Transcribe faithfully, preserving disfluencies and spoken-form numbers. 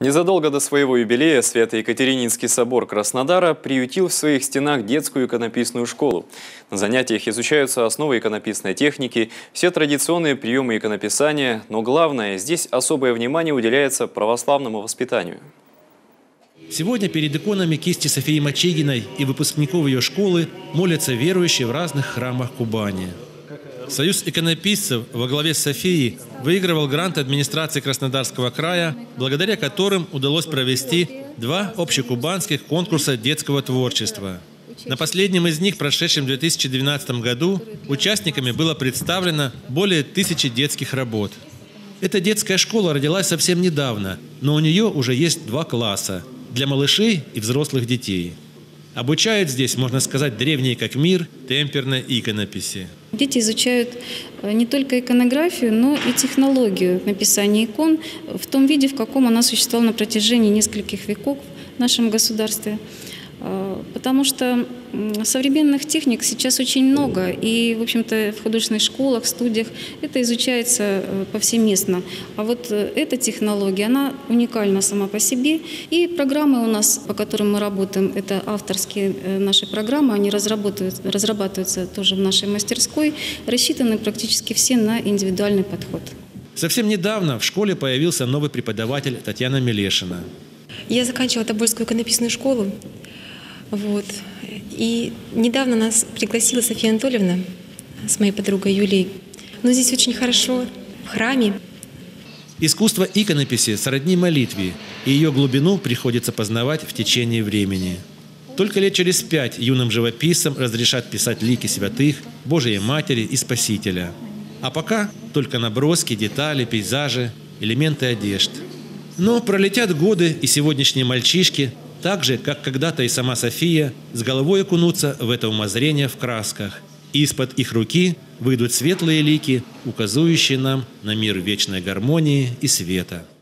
Незадолго до своего юбилея Свято-Екатерининский собор Краснодара приютил в своих стенах детскую иконописную школу. На занятиях изучаются основы иконописной техники, все традиционные приемы иконописания, но главное, здесь особое внимание уделяется православному воспитанию. Сегодня перед иконами кисти Софии Мочигиной и выпускников ее школы молятся верующие в разных храмах Кубани. Союз иконописцев во главе с Софией выигрывал грант администрации Краснодарского края, благодаря которым удалось провести два общекубанских конкурса детского творчества. На последнем из них, прошедшем в две тысячи двенадцатом году, участниками было представлено более тысячи детских работ. Эта детская школа родилась совсем недавно, но у нее уже есть два класса – для малышей и взрослых детей. Обучают здесь, можно сказать, древние как мир, темперной иконописи. Дети изучают не только иконографию, но и технологию написания икон в том виде, в каком она существовала на протяжении нескольких веков в нашем государстве. Потому что современных техник сейчас очень много, и, в общем-то, в художественных школах, студиях это изучается повсеместно. А вот эта технология, она уникальна сама по себе. И программы у нас, по которым мы работаем, это авторские наши программы, они разрабатываются, разрабатываются тоже в нашей мастерской, рассчитаны практически все на индивидуальный подход. Совсем недавно в школе появился новый преподаватель Татьяна Мелешина. Я заканчивала Тобольскую иконописную школу. Вот. И недавно нас пригласила София Анатольевна с моей подругой Юлией. Но здесь очень хорошо, в храме. Искусство иконописи сродни молитве, и ее глубину приходится познавать в течение времени. Только лет через пять юным живописцам разрешат писать лики святых, Божией Матери и Спасителя. А пока только наброски, детали, пейзажи, элементы одежд. Но пролетят годы, и сегодняшние мальчишки – так же, как когда-то и сама София, с головой окунутся в это умозрение в красках. И из-под их руки выйдут светлые лики, указывающие нам на мир вечной гармонии и света.